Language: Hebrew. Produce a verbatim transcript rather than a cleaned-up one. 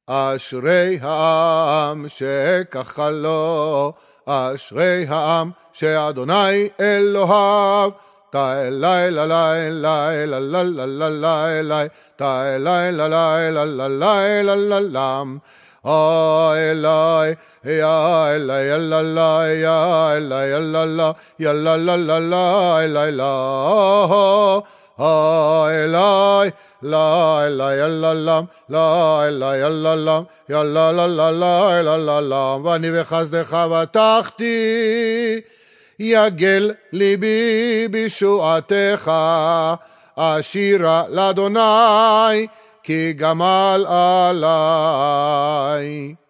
אשרי העם שככה לו, אשרי העם שאדוני אלוהיו, תאלי ללי לי ללי ללי לי, תאלי ללי ללי ללי לם. אלוהי, יא אלוהי, יא אלוהי, יא אלוהי, יא אלוהי, יא אלוהי, אלוהי, לא אלוהי, אלוהי, לא אלוהי, אלוהי, יא אלוהי, אלוהי, ואני בחסדך בטחתי, יגל ליבי בישועתך, אשירה לאדוני, כי גמל עלי.